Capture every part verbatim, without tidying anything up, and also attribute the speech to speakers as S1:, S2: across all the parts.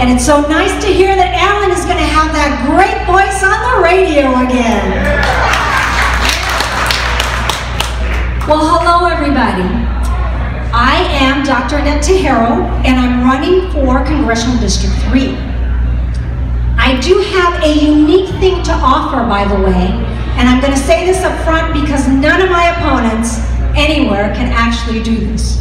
S1: And it's so nice to hear that Alan is going to have that great voice on the radio again. Well, hello everybody. I am Doctor Annette Teijeiro, and I'm running for Congressional District three. I do have a unique thing to offer, by the way, and I'm going to say this up front because none of my opponents anywhere can actually do this.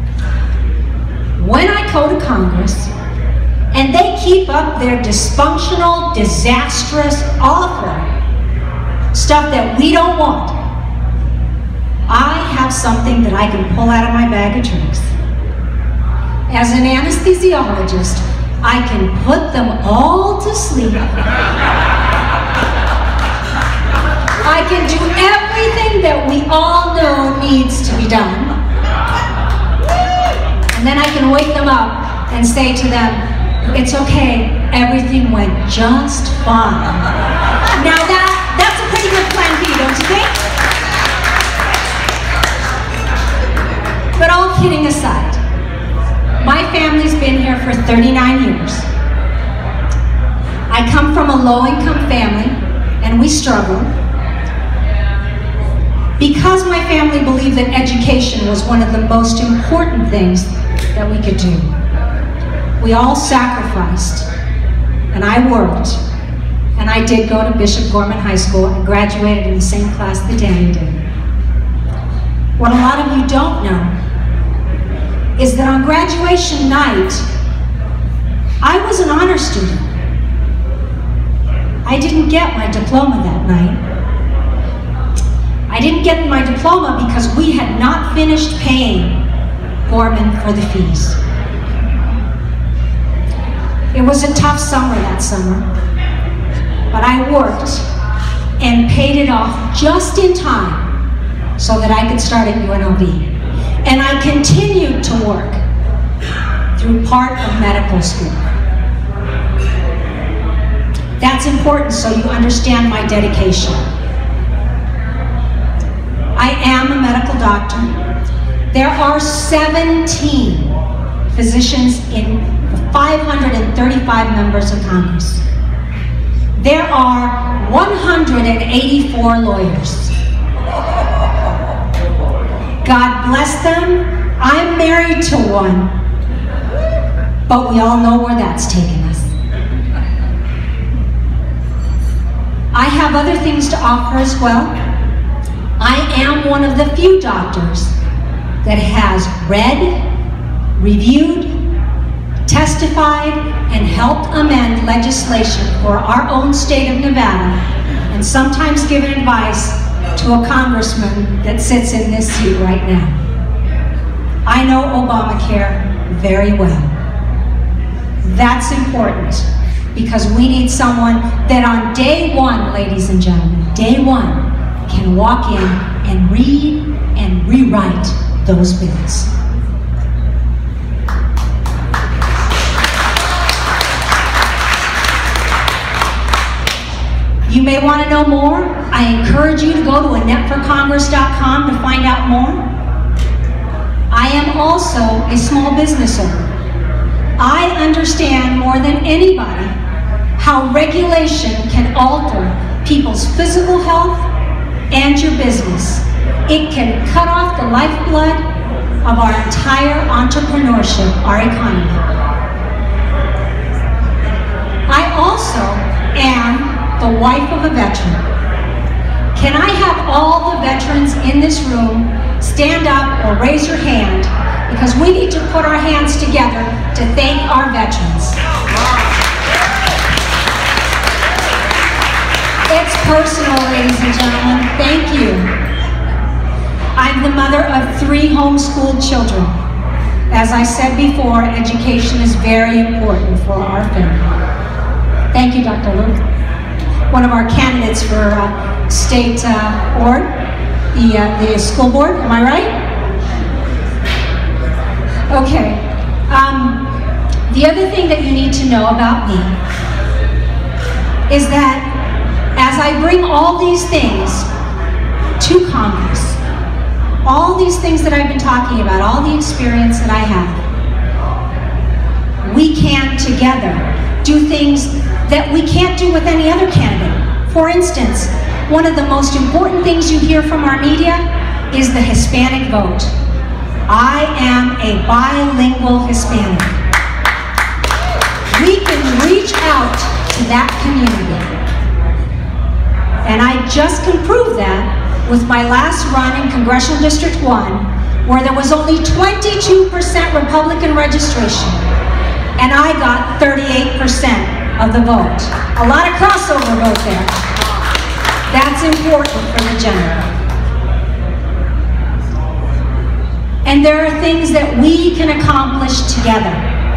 S1: When I go to Congress, and they keep up their dysfunctional, disastrous, awful stuff that we don't want, I have something that I can pull out of my bag of tricks. As an anesthesiologist, I can put them all to sleep. I can do everything that we all know needs to be done. And then I can wake them up and say to them, it's okay, everything went just fine. Now that, that's a pretty good plan B, don't you think? But all kidding aside, my family's been here for thirty-nine years. I come from a low-income family, and we struggle. Because my family believed that education was one of the most important things that we could do. We all sacrificed, and I worked, and I did go to Bishop Gorman High School and graduated in the same class that Danny did. What a lot of you don't know is that on graduation night, I was an honor student. I didn't get my diploma that night. I didn't get my diploma because we had not finished paying Gorman for the fees. It was a tough summer that summer, but I worked and paid it off just in time so that I could start at U N L V. And I continued to work through part of medical school. That's important so you understand my dedication. I am a medical doctor. There are seventeen physicians in the five hundred thirty-five members of Congress. There are one hundred eighty-four lawyers. God bless them. I'm married to one, but we all know where that's taken us. I have other things to offer as well. I am one of the few doctors that has read, reviewed, testified, and helped amend legislation for our own state of Nevada, and sometimes given advice to a congressman that sits in this seat right now. I know Obamacare very well. That's important because we need someone that on day one, ladies and gentlemen, day one, can walk in and read and rewrite those bills. You may want to know more. I encourage you to go to annette for congress dot com to find out more. I am also a small business owner. I understand more than anybody how regulation can alter people's physical health and your business. It can cut off the lifeblood of our entire entrepreneurship, our economy. I also am the wife of a veteran. Can I have all the veterans in this room stand up or raise your hand, because we need to put our hands together to thank our veterans. It's personal, ladies and gentlemen. Thank you. I'm the mother of three homeschooled children. As I said before, education is very important for our family. Thank you, Doctor Luke. One of our candidates for uh, state uh, board, the, uh, the school board, am I right? Okay. Um, the other thing that you need to know about me is that as I bring all these things to Congress, all these things that I've been talking about, all the experience that I have, we can together do things that we can't do with any other candidate. For instance, one of the most important things you hear from our media is the Hispanic vote. I am a bilingual Hispanic. We can reach out to that community. And I just can prove that with my last run in Congressional District one, where there was only twenty-two percent Republican registration, and I got thirty-eight percent of the vote. A lot of crossover vote there. That's important for the general. And there are things that we can accomplish together.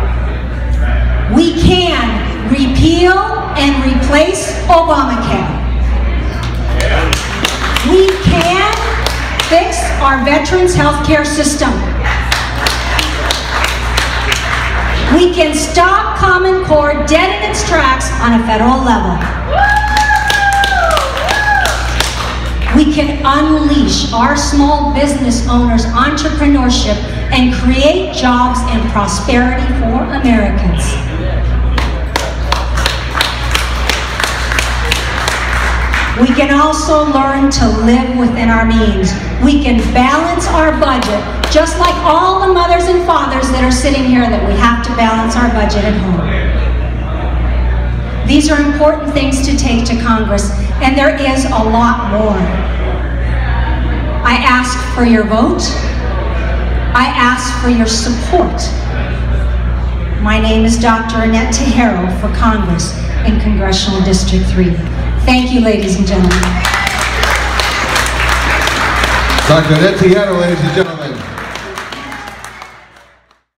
S1: We can repeal and replace Obamacare. We can fix our veterans' health care system. We can stop Common Core dead in its tracks on a federal level. We can unleash our small business owners' entrepreneurship and create jobs and prosperity for Americans. We can also learn to live within our means. We can balance our budget, just like all the mothers and fathers that are sitting here that we have to balance our budget at home. These are important things to take to Congress, and there is a lot more. I ask for your vote. I ask for your support. My name is Doctor Annette Teijeiro for Congress in Congressional District three. Thank you, ladies and gentlemen.
S2: Doctor Annette Teijeiro, ladies and gentlemen.